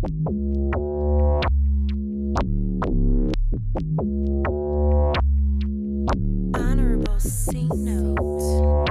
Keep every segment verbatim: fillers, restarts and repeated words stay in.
Honorable C note.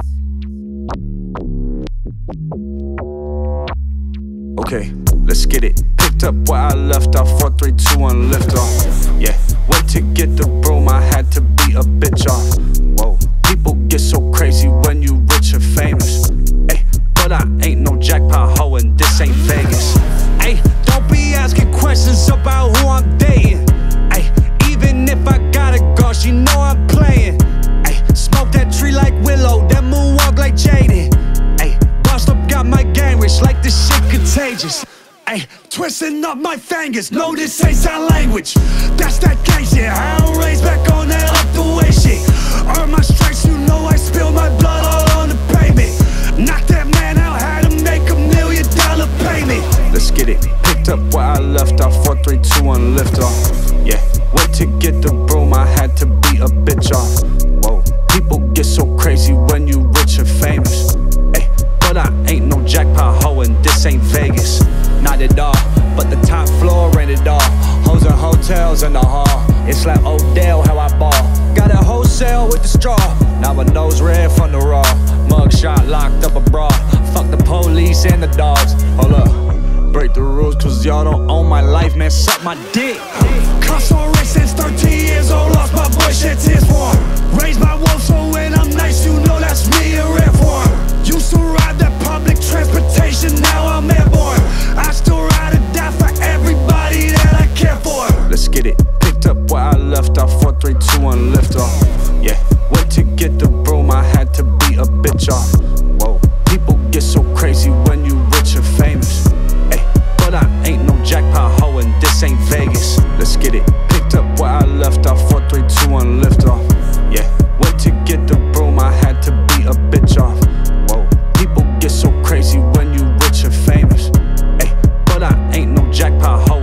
Okay, let's get it. Picked up where I left off. Four, three, two, one, lift off. Yeah, went to get the broom. I had to beat a bitch off. Whoa, people get so crazy when you rich and famous. Ay, but I ain't no jackpot hoe and this ain't Vegas. Ay, don't be asking questions about who I'm dating. Ay, even if I gotta go, she know I'm playing. Ay, smoke that tree like Willow, then moonwalk like Jaden. Ay, bust up, got my gang rich like this shit contagious. Ay, twisting up my fingers, no this ain't sound language. That's that gang shit, I don't raise back on that up the way shit. Earn my stripes, you know I spill my blood all on the pavement. Knock that man out, had to make a million dollar payment. Let's get it, picked up where I left off. Four, three, two, one, lift off. Yeah, went to get the broom, I had to beat a bitch off. Whoa, people get so crazy when you rich and famous. Ay, but I ain't no jackpot hoe and this ain't Vegas. Not at all, but the top floor rented all. Hoes and hotels in the hall. It's like Odell how I ball. Got a wholesale with the straw. Now my nose red from the raw. Mugshot locked up abroad. Fuck the police and the dogs. Hold up, break the rules cause y'all don't own my life, man, suck my dick. Cops on race since thirteen years old. Lost my boy, shed tears for him. Raised my wolf so when I'm nice, you know that's me in red form. Used to ride that public transportation, now I'm airborne. I still ride or die for everybody that I care for. Let's get it, picked up where I left off. Four, three, two, one, lift off. Yeah, went to get the broom, I had to beat a bitch off. Whoa, people get so crazy when you rich and famous. Ay, but I ain't no jackpot hoe and this ain't Vegas. Let's get it, picked up where I left off. Four, three, two, one, lift off. Yeah, went to get the broom, I had to beat a bitch off. Whoa, people get so crazy when you rich and famous. Ay, but I ain't no jackpot hoe.